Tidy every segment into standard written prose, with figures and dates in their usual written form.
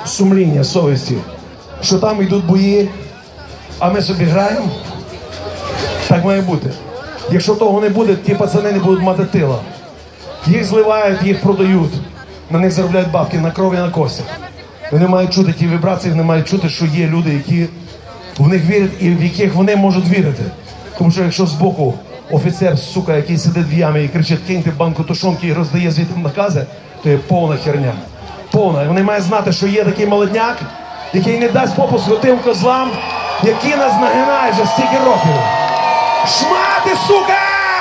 сумління, совісті, що там йдуть бої, а ми собі граємо. Так має бути. Якщо того не буде, ті пацани не будуть мати тила. Їх зливають, їх продають. На них заробляють бабки, на крові, на костях. Вони мають чути ті вібрації, вони мають чути, що є люди, які в них вірять і в яких вони можуть вірити. Тому що якщо збоку офіцер, сука, який сидить в ямі і кричить: киньте банку тушонки і роздає звідти накази, то є повна херня. Повна. І вони мають знати, що є такий молодняк, який не дасть попуску тим козлам, які нас нагинають вже стільки років. Шмати, сука!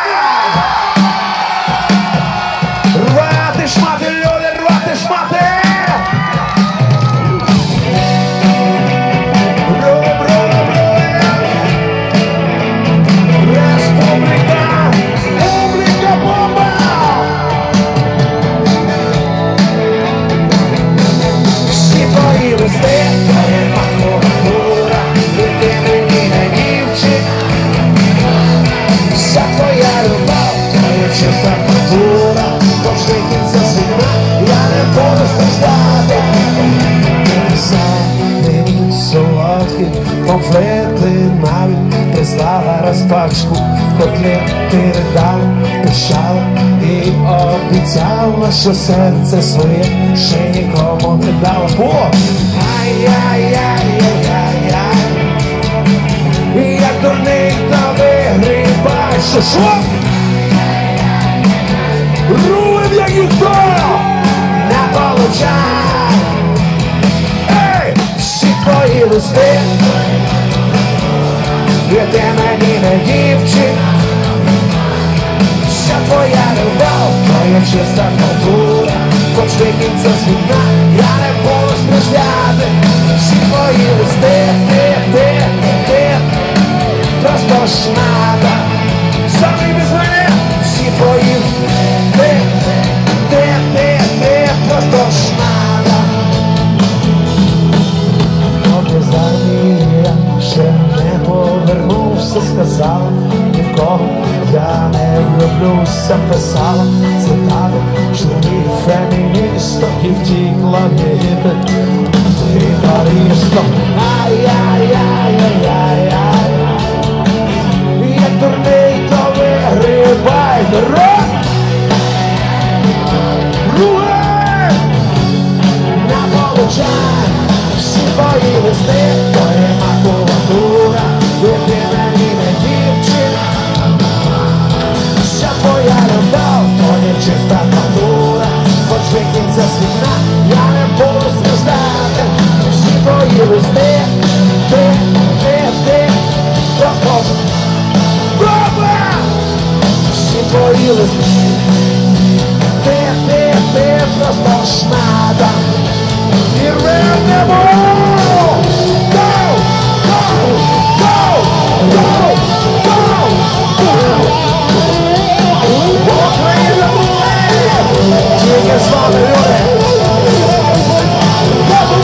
Рвати шмати, люди, рвати шмати! Конфети навіть прислала розпачку, котлети ридала, пищала і обіцяла, що серце своє ще нікому не дала. Бо ай-яй-яй-яй-яй, як дурний та вигрібай, що? Рулим, як ніхто, не получай. Ей, всі твої листи, ти мені не дівчина, вся твоя любов, твоя чиста культура, хоч до кінця світла я не буду страждати. Всі твої листи, ти, просто шмата. Самі без мене, всі твої, ти, просто шмата. Ще не повернувся, сказала, нікого я не влюблюся, писала цитати чоловік феміністок і втікла в Єгипет гітаристом. Ай-яй-яй-яй-яй-яй, як дурний, то вигрібай народ. Ругай! Не получай всі твої листи, твоя макулатура, ти мені не дівчина, вся твоя любов, твоя чиста натура, хоч до кінця світла я не буду страждати. Всі твої листи, ти, просто всі твої листи, ти, просто шмата.